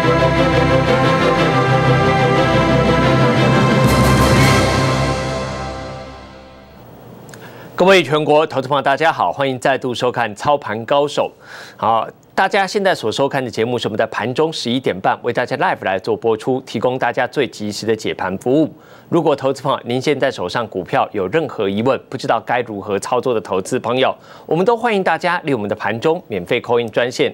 各位全国投资朋友，大家好，欢迎再度收看《操盘高手》。好，大家现在所收看的节目是我们在盘中11点半为大家 live 来做播出，提供大家最及时的解盘服务。如果投资朋友您现在手上股票有任何疑问，不知道该如何操作的投资朋友，我们都欢迎大家利用我们的盘中免费 call in 专线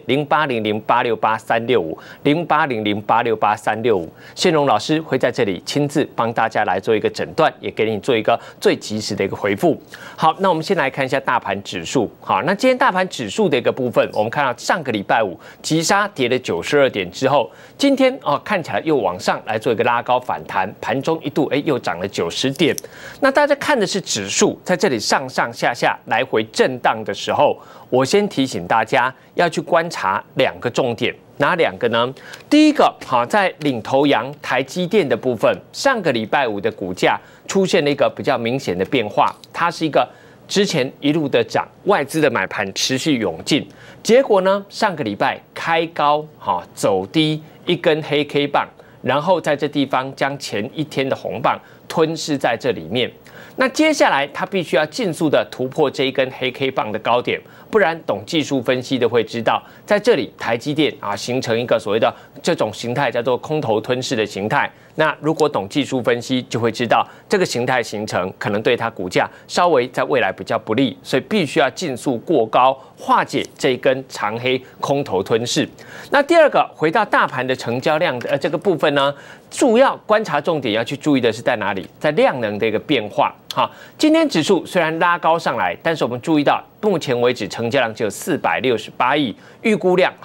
0800868365，0800868365，宪荣老师会在这里亲自帮大家来做一个诊断，也给你做一个最及时的一个回复。好，那我们先来看一下大盘指数。好，那今天大盘指数的一个部分，我们看到上个礼拜五急杀跌了92点之后，今天看起来又往上来做一个拉高反弹，盘中一度又涨了90点。那大家看的是指数在这里上上下下来回震荡的时候，我先提醒大家要去观察两个重点。哪两个呢？第一个，在领头羊台积电的部分，上个礼拜五的股价出现了一个比较明显的变化，它是一个之前一路的涨，外资的买盘持续涌进，结果呢，上个礼拜开高，走低一根黑 K 棒，然后在这地方将前一天的红棒吞噬在这里面。那接下来它必须要尽速的突破这一根黑 K 棒的高点，不然懂技术分析的会知道，在这里台积电形成一个所谓的这种形态叫做空头吞噬的形态。那如果懂技术分析，就会知道这个形态形成可能对它股价稍微在未来比较不利，所以必须要尽速过高化解这一根长黑空头吞噬。那第二个，回到大盘的成交量的这个部分呢，主要观察重点要去注意的是在哪里？在量能的一个变化。好，今天指数虽然拉高上来，但是我们注意到目前为止成交量只有468亿，预估量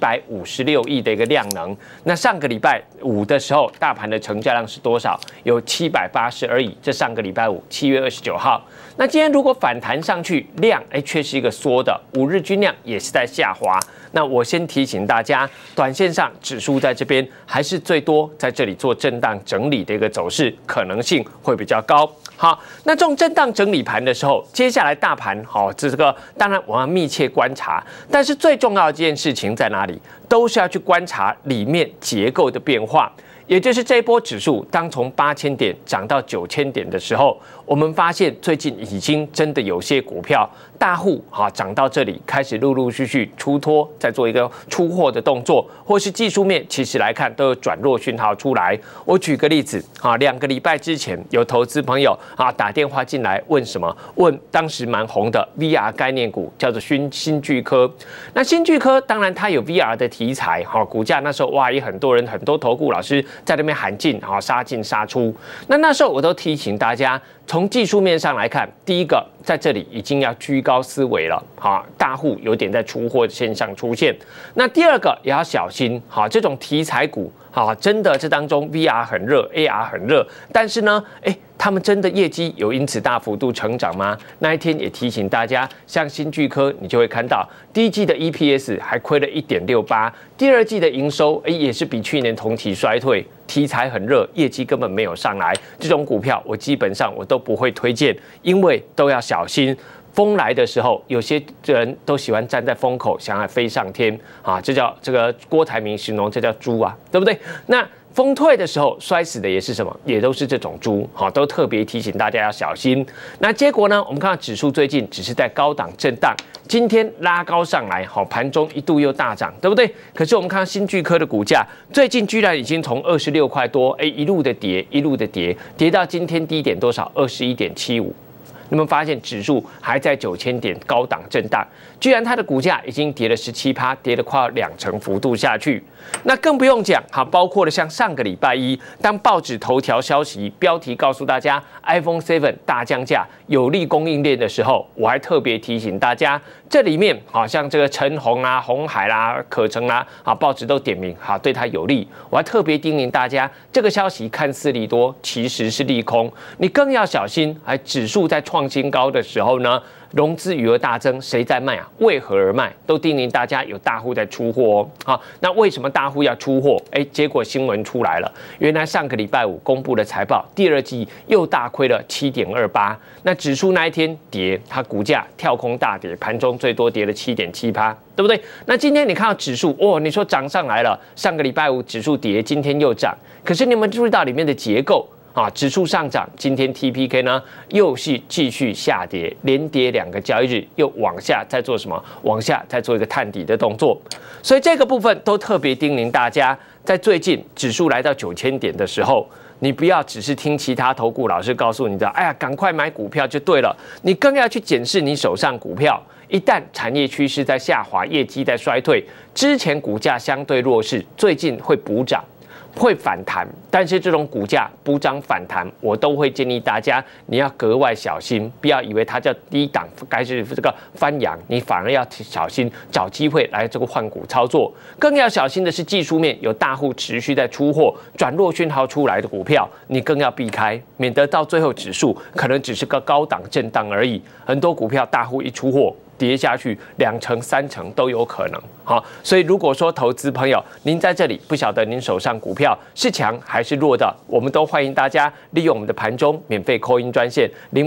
756亿的一个量能。那上个礼拜五的时候，大盘的成交量是多少？有782亿。这上个礼拜五，7月29号。那今天如果反弹上去，量却是一个缩的，5日均量也是在下滑。那我先提醒大家，短线上指数在这边还是最多在这里做震荡整理的一个走势，可能性会比较高。好，那这种震荡整理盘的时候，接下来大盘这个当然我要密切观察，但是最重要的一件事情在哪里？都是要去观察里面结构的变化。也就是这一波指数当从8000点涨到9000点的时候，我们发现最近已经真的有些股票大户涨到这里，开始陆陆续续出脱，在做一个出货的动作，或是技术面其实来看都有转弱讯号出来。我举个例子2个礼拜之前有投资朋友打电话进来问什么？问当时蛮红的 VR 概念股，叫做新巨科。那新巨科当然它有 VR 的题材，股价那时候也很多人很多投顾老师在那边喊进杀进杀出。那时候我都提醒大家，从技术面上来看，第一个在这里已经要居高思维了，大户有点在出货的现象出现。那第二个也要小心，这种题材股，真的这当中 VR 很热 ，AR 很热，但是呢，他们真的业绩有因此大幅度成长吗？那一天也提醒大家，像新巨科，你就会看到第一季的 EPS 还亏了1.68，第二季的营收也是比去年同期衰退，题材很热，业绩根本没有上来，这种股票我基本上我都不会推荐，因为都要小心。风来的时候，有些人都喜欢站在风口，想要飞上天这叫这个郭台铭形容这叫猪对不对？那风退的时候摔死的也是什么？也都是这种猪，都特别提醒大家要小心。那结果呢？我们看到指数最近只是在高档震荡，今天拉高上来，盘中一度又大涨，对不对？可是我们看到新巨科的股价，最近居然已经从26块多，一路的跌，一路的跌，跌到今天低点多少？21.75。你们发现指数还在9000点高档震荡，居然它的股价已经跌了17%，跌了快要2成幅度下去。那更不用讲，包括了像上个礼拜一，当报纸头条消息标题告诉大家 iPhone 7大降价，有利供应链的时候，我还特别提醒大家，这里面像这个陈鸿鸿海可成报纸都点名对它有利。我还特别叮咛大家，这个消息看似利多，其实是利空，你更要小心。指数在创新高的时候呢， 融资余额大增，谁在卖啊？为何而卖？都叮咛大家有大户在出货哦。好，那为什么大户要出货？结果新闻出来了，原来上个礼拜五公布的财报，第二季又大亏了7.28%。那指数那一天跌，它股价跳空大跌，盘中最多跌了7.7%，对不对？那今天你看到指数，你说涨上来了，上个礼拜五指数跌，今天又涨，可是你们注意到里面的结构？指数上涨，今天 TPK 呢又是继续下跌，连跌2个交易日，又往下再做什么？往下再做一个探底的动作。所以这个部分都特别叮咛大家，在最近指数来到9000点的时候，你不要只是听其他投顾老师告诉你的，赶快买股票就对了，你更要去检视你手上股票。一旦产业趋势在下滑，业绩在衰退，之前股价相对弱势，最近会补涨。会反弹，但是这种股价补涨反弹，我都会建议大家你要格外小心，不要以为它叫低档该是这个翻扬，你反而要小心找机会来这个换股操作。更要小心的是技术面有大户持续在出货，转弱讯号出来的股票，你更要避开，免得到最后指数可能只是个高档震荡而已。很多股票大户一出货，跌下去2成3成都有可能。好，所以如果说投资朋友您在这里不晓得您手上股票是强还是弱的，我们都欢迎大家利用我们的盘中免费call in专线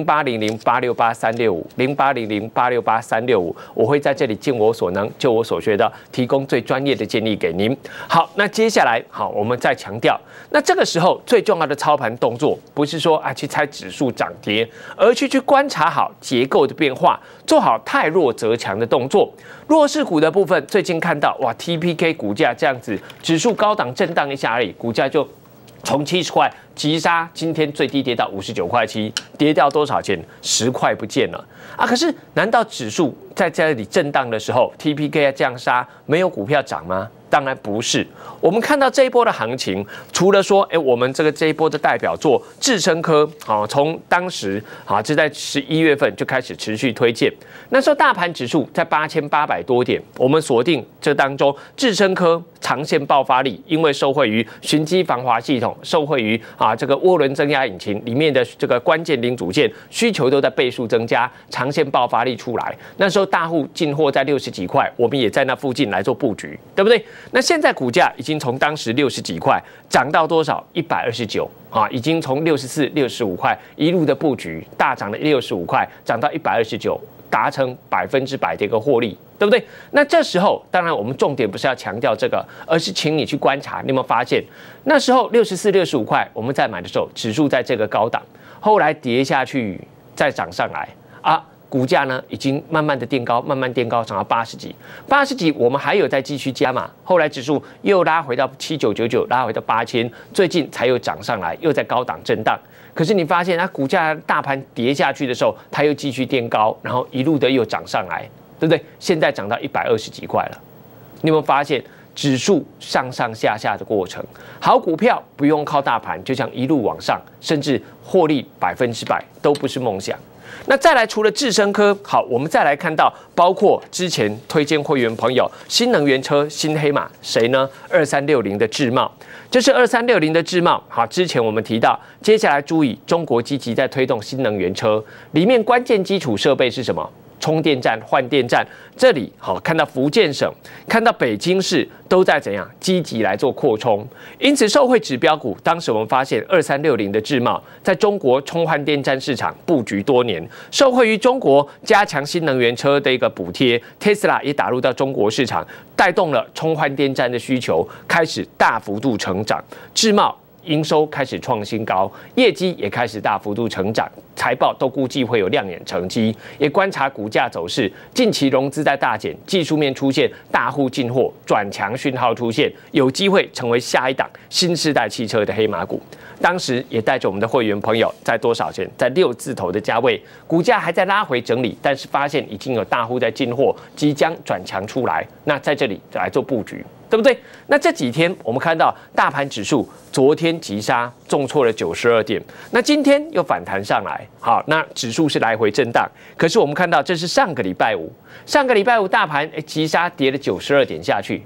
08008683650800868365，我会在这里尽我所能，就我所学的，提供最专业的建议给您。好，那接下来我们再强调，那这个时候最重要的操盘动作，不是说去猜指数涨跌，而去观察好结构的变化，做好太弱则强的动作。弱势股的部分，最近看到TPK 股价这样子，指数高档震荡一下而已，股价就从70块急杀，今天最低跌到59.7块，跌掉多少钱？10块不见了啊！可是难道指数在这里震荡的时候 ，TPK 这样杀，没有股票涨吗？当然不是。我们看到这一波的行情，除了说，我们这一波的代表作智伸科，从当时就在11月份就开始持续推荐。那时候大盘指数在8800多点，我们锁定这当中智伸科长线爆发力，因为受惠于循迹防滑系统，受惠于这个涡轮增压引擎里面的这个关键零组件需求都在倍数增加，长线爆发力出来。那时候大户进货在60几块，我们也在那附近来做布局，对不对？那现在股价已经从当时60几块涨到多少？129已经从64、65块一路的布局，大涨了65块，涨到129，达成100%的一个获利，对不对？那这时候当然我们重点不是要强调这个，而是请你去观察，你有没有发现那时候64、65块我们在买的时候，指数在这个高档，后来跌下去再涨上来股价呢已经慢慢的垫高，慢慢垫高，涨到80几，我们还有再继续加码。后来指数又拉回到7999，拉回到8000，最近才又涨上来，又在高档震荡。可是你发现它股价大盘跌下去的时候，它又继续垫高，然后一路的又涨上来，对不对？现在涨到120几块了，你有没有发现？指数上上下下的过程，好股票不用靠大盘，就像一路往上，甚至获利100%都不是梦想。那再来，除了智伸科，好，我们再来看到，包括之前推荐会员朋友新能源车新黑马，谁呢？2360的智茂，这是2360的智茂。好，之前我们提到，接下来注意，中国积极在推动新能源车，里面关键基础设备是什么？充电站、换电站，这里好看到福建省、看到北京市都在怎样积极来做扩充，因此受惠指标股，当时我们发现2360的智茂在中国充换电站市场布局多年，受惠于中国加强新能源车的一个补贴 ，Tesla 也打入到中国市场，带动了充换电站的需求开始大幅度成长，智茂营收开始创新高，业绩也开始大幅度成长，财报都估计会有亮眼成绩。也观察股价走势，近期融资在大减，技术面出现大户进货转强讯号出现，有机会成为下一档新世代汽车的黑马股。当时也带着我们的会员朋友在多少钱？在6字头的价位，股价还在拉回整理，但是发现已经有大户在进货，即将转强出来。那在这里来做布局，对不对？那这几天我们看到大盘指数昨天急杀，重挫了92点，那今天又反弹上来，好，那指数是来回震荡。可是我们看到这是上个礼拜五大盘急杀跌了92点下去，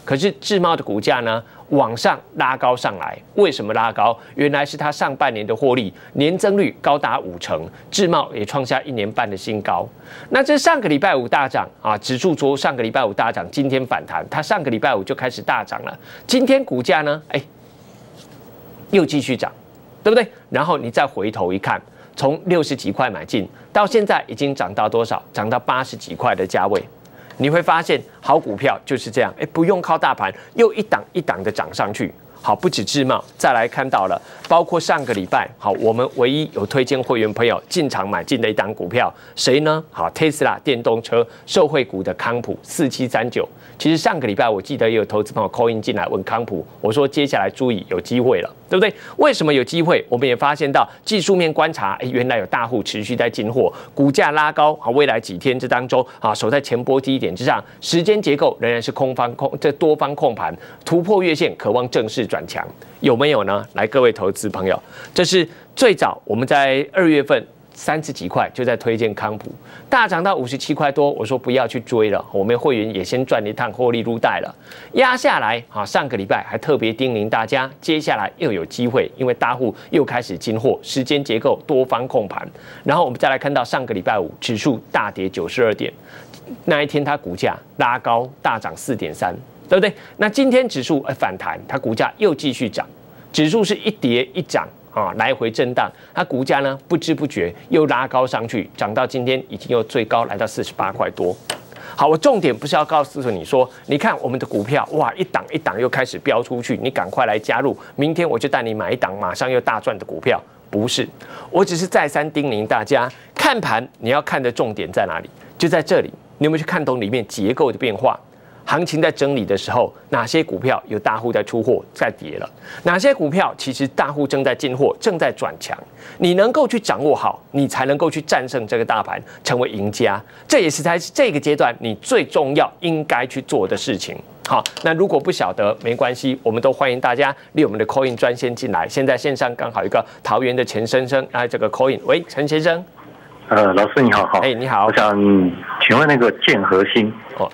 可是智茂的股价呢往上拉高上来，为什么拉高？原来是它上半年的获利年增率高达50%，智茂也创下1年半的新高。那这上个礼拜五大涨啊，指数说上个礼拜五大涨，今天反弹，它上个礼拜五就开始大涨了，今天股价呢，又继续涨，对不对？然后你再回头一看，从60几块买进，到现在已经涨到多少？涨到80几块的价位。你会发现，好股票就是这样，不用靠大盘，又一档一档的涨上去。好，不止智茂，再来看到了，包括上个礼拜，好，我们唯一有推荐会员朋友进场买进的一档股票，谁呢？好 ，Tesla 电动车受惠股的康普4739。其实上个礼拜我记得也有投资朋友 call in 进来问康普，我说接下来注意有机会了，对不对？为什么有机会？我们也发现到技术面观察，原来有大户持续在进货，股价拉高，好，未来几天这当中啊，守在前波低点之上，时间结构仍然是多方控盘，突破月线，渴望正式转强，有没有呢？来，各位投资朋友，这是最早我们在2月份。30几块就在推荐康普，大涨到57块多，我说不要去追了，我们会员也先赚一趟获利入袋了，压下来啊。上个礼拜还特别叮咛大家，接下来又有机会，因为大户又开始进货，时间结构多方控盘。然后我们再来看到上个礼拜五指数大跌92点，那一天它股价拉高大涨4.3，对不对？那今天指数反弹，它股价又继续涨，指数是一跌一涨。来回震荡，它股价呢不知不觉又拉高上去，涨到今天已经又最高来到48块多。好，我重点不是要告诉你说，你看我们的股票哇，一档一档又开始飙出去，你赶快来加入，明天我就带你买一档马上又大赚的股票。不是，我只是再三叮咛大家，看盘你要看的重点在哪里？就在这里，你有没有去看懂里面结构的变化？行情在整理的时候，哪些股票有大户在出货在跌了？哪些股票其实大户正在进货，正在转强？你能够去掌握好，你才能够去战胜这个大盘，成为赢家。这也是在这个阶段你最重要应该去做的事情。好，那如果不晓得没关系，我们都欢迎大家利用我们的 call in 专线进来。现在线上刚好一个桃园的钱先生这个 call in， 喂，陈先生。 老师你好， 你好， 我想请问那个建和兴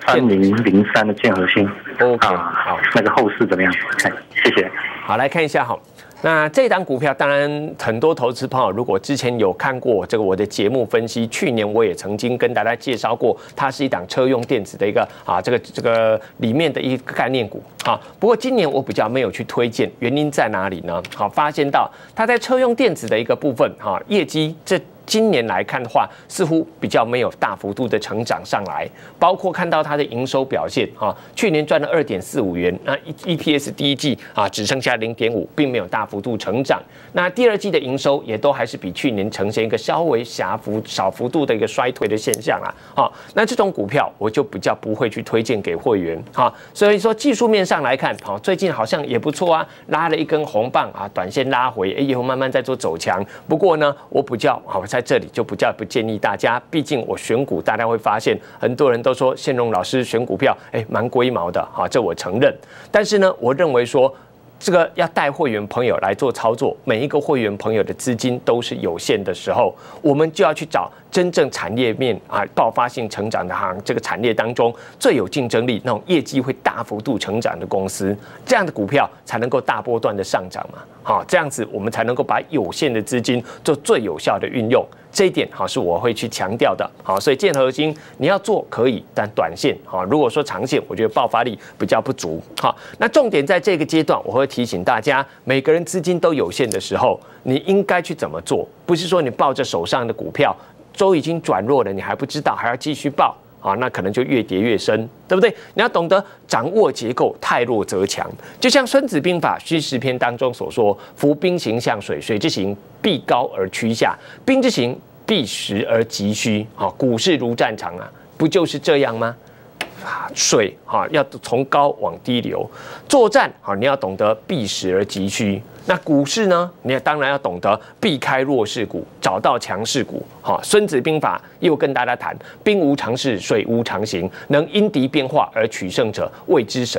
3003的建和兴 ，OK， 好， 那个后市怎么样？谢谢。 好，来看一下哈。那这档股票，当然很多投资朋友如果之前有看过这个我的节目分析，去年我也曾经跟大家介绍过，它是一档车用电子的一个这个里面的一个概念股啊。不过今年我比较没有去推荐，原因在哪里呢？好，发现到它在车用电子的一个部分业绩今年来看的话，似乎比较没有大幅度的成长上来，包括看到它的营收表现去年赚了2.45元，那 EPS 第一季只剩下0.5，并没有大幅度成长。那第二季的营收也都还是比去年呈现一个稍微小幅度的一个衰退的现象那这种股票我就比较不会去推荐给会员所以说技术面上来看最近好像也不错拉了一根红棒短线拉回，以后慢慢在做走强。不过呢，我比较在这里就比较不建议大家，毕竟我选股，大家会发现很多人都说宪荣老师选股票，蛮龟毛的，这我承认。但是呢，我认为说这个要带会员朋友来做操作，每一个会员朋友的资金都是有限的时候，我们就要去找真正产业面爆发性成长的这个产业当中最有竞争力、那种业绩会大幅度成长的公司，这样的股票才能够大波段的上涨嘛。这样子我们才能够把有限的资金做最有效的运用。这一点是我会去强调的。所以建和兴你要做可以，但短线如果说长线，我觉得爆发力比较不足。那重点在这个阶段，我会提醒大家，每个人资金都有限的时候，你应该去怎么做？不是说你抱着手上的股票都已经转弱了，你还不知道，还要继续抱。那可能就越跌越深，对不对？你要懂得掌握结构，太弱则强。就像《孙子兵法·虚实篇》当中所说：“夫兵行向水，水之行必高而趋下；兵之行必实而急虚。”股市如战场不就是这样吗？水要从高往低流，作战你要懂得避实而急虚。那股市呢？你当然要懂得避开弱势股，找到强势股。孙子兵法又跟大家谈：兵无常势，水无常形，能因敌变化而取胜者，谓之神。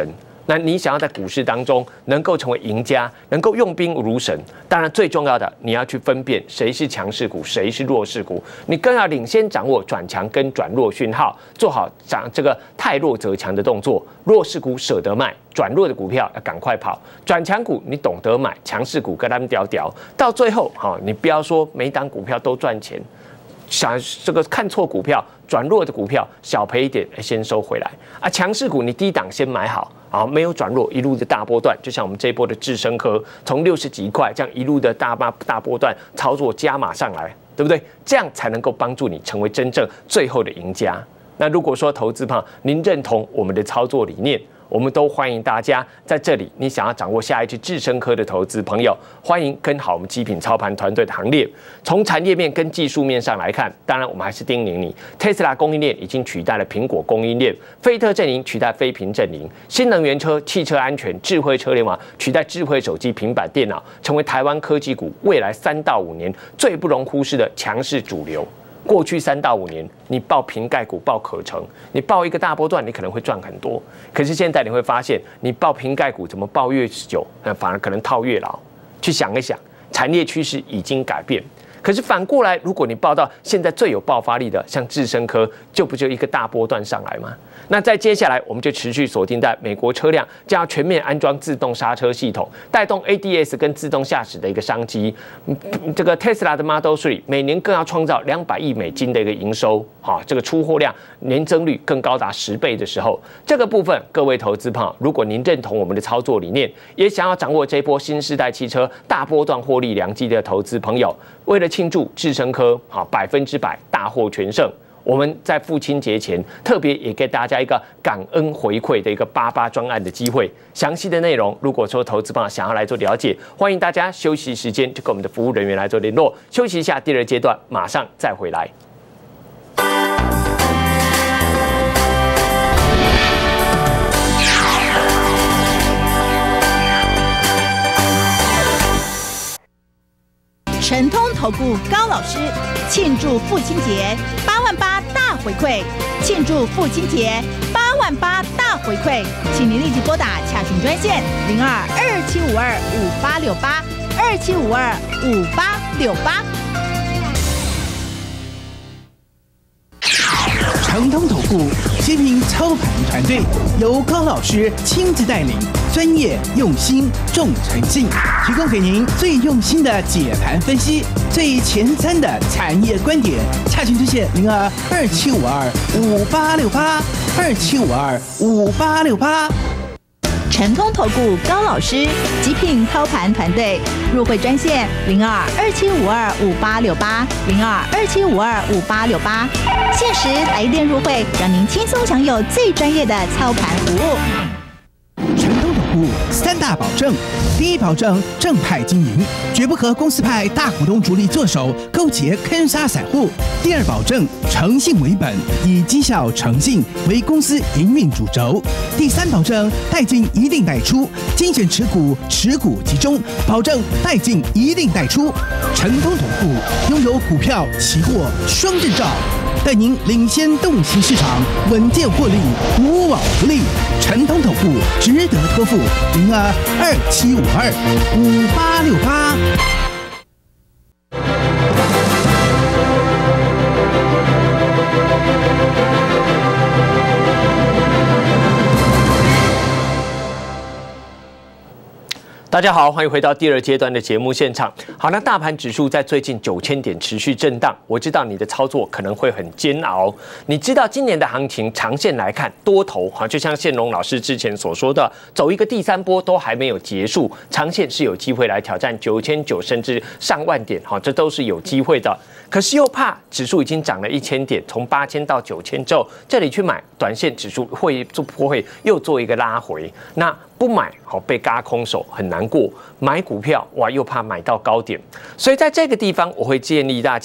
那你想要在股市当中能够成为赢家，能够用兵如神，当然最重要的，你要去分辨谁是强势股，谁是弱势股，你更要领先掌握转强跟转弱讯号，做好这个太弱则强的动作。弱势股舍得卖，转弱的股票要赶快跑，转强股你懂得买，强势股跟他们调调，到最后你不要说每档股票都赚钱。想这个看错股票，转弱的股票小赔一点，先收回来啊。强势股你低档先买好，没有转弱，一路的大波段，就像我们这一波的智伸科，从60几块这样一路的大波段操作加码上来，对不对？这样才能够帮助你成为真正最后的赢家。那如果说投资朋友您认同我们的操作理念，我们都欢迎大家在这里。你想要掌握下一支智伸科的投资朋友，欢迎跟好我们极品操盘团队的行列。从产业面跟技术面上来看，当然我们还是叮咛你 ，Tesla 供应链已经取代了苹果供应链，菲特阵营取代非屏阵营，新能源车、汽车安全、智慧车联网取代智慧手机、平板电脑，成为台湾科技股未来3到5年最不容忽视的强势主流。过去3到5年，你报瓶盖股、报可成，你报一个大波段，你可能会赚很多。可是现在你会发现，你报瓶盖股怎么报越久，反而可能套越牢。去想一想，产业趋势已经改变。可是反过来，如果你报到现在最有爆发力的，像智伸科，就一个大波段上来吗？那在接下来，我们就持续锁定在美国车辆将要全面安装自动刹车系统，带动 ADS 跟自动驾驶的一个商机。这个 Tesla 的 Model 3每年更要创造200亿美金的一个营收，这个出货量年增率更高达10倍的时候，这个部分各位投资朋友，如果您认同我们的操作理念，也想要掌握这一波新世代汽车大波段获利良机的投资朋友，为了庆祝智伸科100%大获全胜，我们在父亲节前特别也给大家一个感恩回馈的一个88专案的机会。详细的内容，如果说投资朋友想要来做了解，欢迎大家休息时间就跟我们的服务人员来做联络。休息一下，第2阶段马上再回来。 神通投顾高老师庆祝父亲节88000大回馈，庆祝父亲节88000大回馈，请您立即拨打洽询专线02-2752-5868，2752-5868。 神通投顾极品操盘团队由高老师亲自带领，专业用心重诚信，提供给您最用心的解盘分析，最前瞻的产业观点。洽询专线02-2752-5868，2752-5868。 神通投顾高老师极品操盘团队入会专线02-2752-5868，02-2752-5868，限时来电入会，让您轻松享有最专业的操盘服务。 神通投顾3大保证：第一，保证正派经营，绝不和公司派大股东主力做手，勾结坑杀散户；第二，保证诚信为本，以绩效诚信为公司营运主轴；第三，保证带进一定带出，精选持股，持股集中，保证带进一定带出。神通投顾拥有股票、期货双证照，带您领先动型市场，稳健获利，无往不利。神通投顾值得托付，02-2752-5868。 大家好，欢迎回到第2阶段的节目现场。好，那大盘指数在最近9000点持续震荡，我知道你的操作可能会很煎熬。你知道今年的行情长线来看，多头就像宪龙老师之前所说的，走一个第3波都还没有结束，长线是有机会来挑战9900甚至上万点，这都是有机会的。可是又怕指数已经涨了1000点，从8000到9000之后，这里去买，短线指数会又做一个拉回，那不买被嘎空手很难过，买股票哇又怕买到高点，所以在这个地方我会建议大家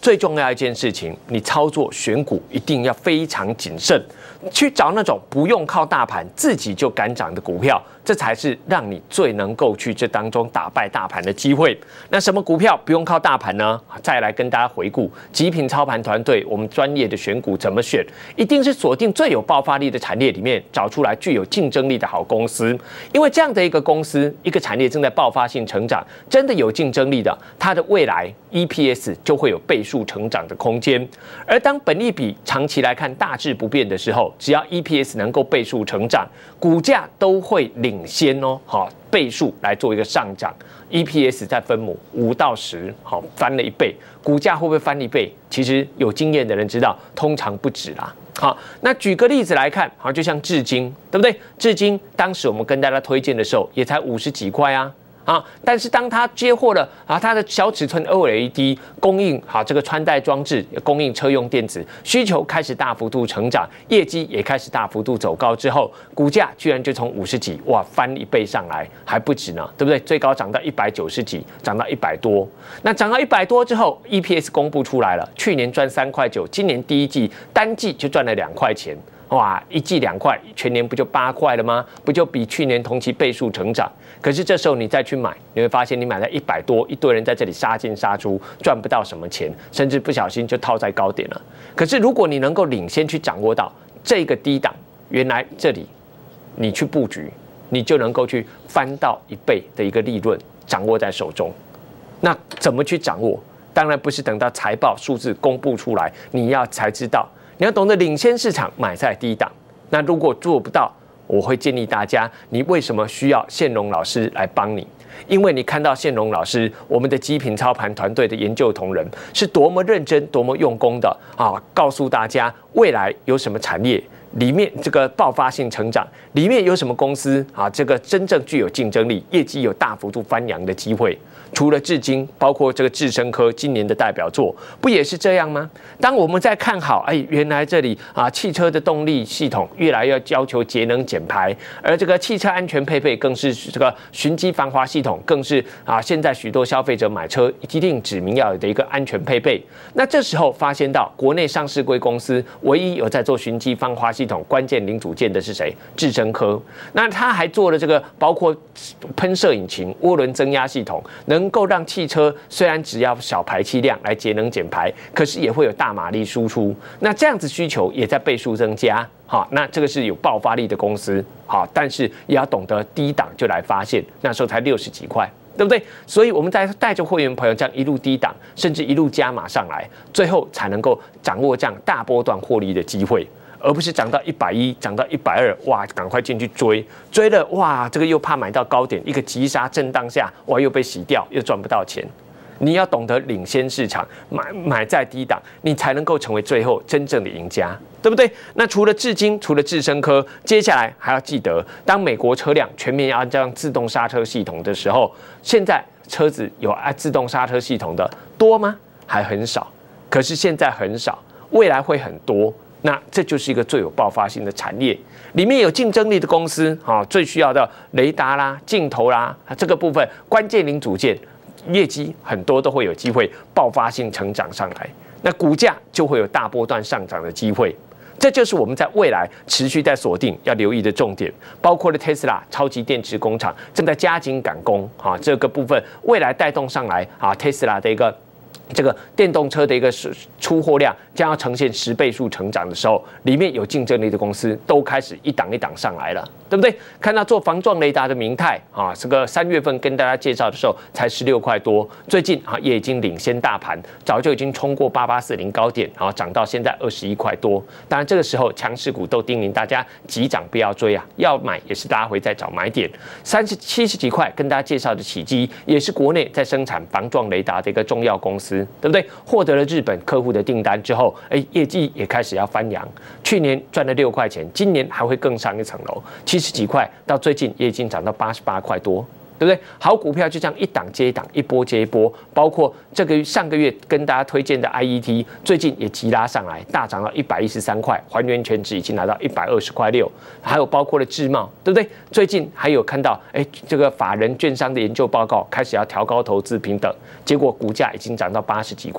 最重要一件事情，你操作选股一定要非常谨慎，去找那种不用靠大盘自己就敢涨的股票，这才是让你最能够去这当中打败大盘的机会。那什么股票不用靠大盘呢？再来跟大家回顾极品操盘团队我们专业的选股怎么选，一定是锁定最有爆发力的产业里面找出来具有竞争力的好公司，因为这样的一个公司，一个产业正在爆发性成长，真的有竞争力的，它的未来 EPS 就会有倍数成长的空间。而当本益比长期来看大致不变的时候，只要 EPS 能够倍数成长，股价都会领先哦，倍数来做一个上涨。EPS 再分母5到10，翻了1倍，股价会不会翻1倍？其实有经验的人知道，通常不止啦。好，那举个例子来看，就像至今，对不对？至今当时我们跟大家推荐的时候，也才50几块啊。但是当他接获了它的小尺寸 OLED 供应这个穿戴装置，供应车用电子需求开始大幅度成长，业绩也开始大幅度走高之后，股价居然就从50几翻1倍上来，还不止呢，对不对？最高涨到190几，涨到100多。那涨到100多之后 ，EPS 公布出来了，去年赚3.9块，今年第一季单季就赚了2块钱。一季2块，全年不就8块了吗？不就比去年同期倍数成长？可是这时候你再去买，你会发现你买在100多，一堆人在这里杀进杀出，赚不到什么钱，甚至不小心就套在高点了。可是如果你能够领先去掌握到这个低档，原来这里你去布局，你就能够去翻到1倍的一个利润掌握在手中。那怎么去掌握？当然不是等到财报数字公布出来，你要才知道。你要懂得领先市场，买在低档。那如果做不到，我会建议大家，你为什么需要宪荣老师来帮你？因为你看到宪荣老师，我们的极品操盘团队的研究同仁是多么认真、多么用功的告诉大家未来有什么产业里面这个爆发性成长，里面有什么公司这个真正具有竞争力，业绩有大幅度翻扬的机会。除了至今，包括这个智伸科今年的代表作，不也是这样吗？当我们在看好，原来这里汽车的动力系统越来越要求节能减排，而这个汽车安全配备更是这个循迹防滑系统，更是现在许多消费者买车一定指明要有的一个安全配备。那这时候发现到国内上市柜公司唯一有在做循迹防滑系统关键零组件的是谁？智伸科。那他还做了这个包括喷射引擎、涡轮增压系统，能够让汽车虽然只要小排气量来节能减排，可是也会有大马力输出。那这样子需求也在倍数增加。那这个是有爆发力的公司。但是也要懂得低档就来发现，那时候才60几块。对不对？所以我们在带着会员朋友这样一路低档，甚至一路加码上来，最后才能够掌握这样大波段获利的机会，而不是涨到110，涨到120，赶快进去追了，这个又怕买到高点，一个急杀震荡下，又被洗掉，又赚不到钱。你要懂得领先市场，买在低档，你才能够成为最后真正的赢家，对不对？那除了至今，除了智伸科，接下来还要记得，当美国车辆全面要安装自动刹车系统的时候，现在车子有自动刹车系统的多吗？还很少。可是现在很少，未来会很多。那这就是一个最有爆发性的产业，里面有竞争力的公司最需要的雷达啦、镜头啦这个部分关键零组件。业绩很多都会有机会爆发性成长上来，那股价就会有大波段上涨的机会。这就是我们在未来持续在锁定要留意的重点，包括了 Tesla 超级电池工厂正在加紧赶工这个部分未来带动上来Tesla 的一个这个电动车的一个出货量将要呈现10倍数成长的时候，里面有竞争力的公司都开始一档一档上来了，对不对？看到做防撞雷达的明泰这个3月份跟大家介绍的时候才16块多，最近也已经领先大盘，早就已经冲过8840高点，涨到现在21块多。当然这个时候强势股都叮咛大家急涨不要追要买也是大家会在找买点。70几块跟大家介绍的启基，也是国内在生产防撞雷达的一个重要公司。对不对？获得了日本客户的订单之后，业绩也开始要翻扬。去年赚了6块钱，今年还会更上一层楼，70几块到最近也已经涨到88块多，对不对？好股票就这样一档接一档，一波接一波。包括这个上个月跟大家推荐的 IET， 最近也急拉上来，大涨到113块，还原权值已经拿到120块6。还有包括了智茂，对不对？最近还有看到，这个法人券商的研究报告开始要调高投资平等，结果股价已经涨到80几块。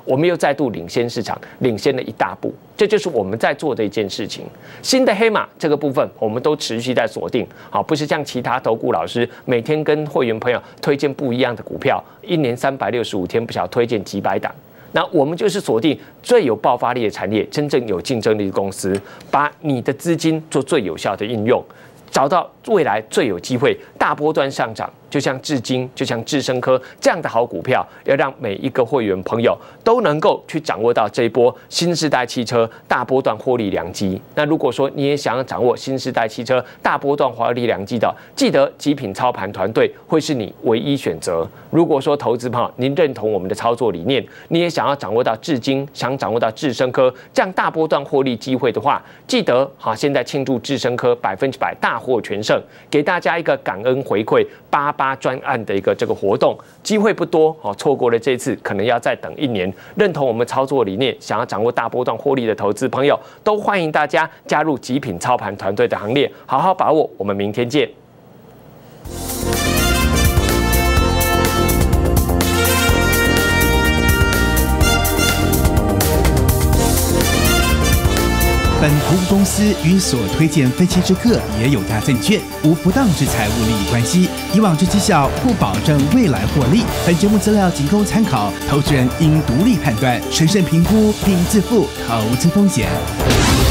我们又再度领先市场，领先了一大步。这就是我们在做的一件事情。新的黑马这个部分，我们都持续在锁定。好，不是像其他投顾老师每天跟会员朋友推荐不一样的股票，一年365天不晓得推荐几百档。那我们就是锁定最有爆发力的产业，真正有竞争力的公司，把你的资金做最有效的应用，找到未来最有机会大波段上涨。就像智金，就像智生科这样的好股票，要让每一个会员朋友都能够去掌握到这一波新世代汽车大波段获利良机。那如果说你也想要掌握新世代汽车大波段获利良机的，记得极品操盘团队会是你唯一选择。如果说投资朋友您认同我们的操作理念，你也想要掌握到智金，想掌握到智生科这样大波段获利机会的话，记得现在庆祝智生科100%大获全胜，给大家一个感恩回馈88专案的一个这个活动，机会不多，错过了这次可能要再等1年。认同我们操作理念，想要掌握大波段获利的投资朋友，都欢迎大家加入极品操盘团队的行列，好好把握。我们明天见。 本服务公司与所推荐分期之客也有大证券，无不当之财务利益关系。以往之绩效不保证未来获利。本节目资料仅供参考，投资人应独立判断、审慎评估并自负投资风险。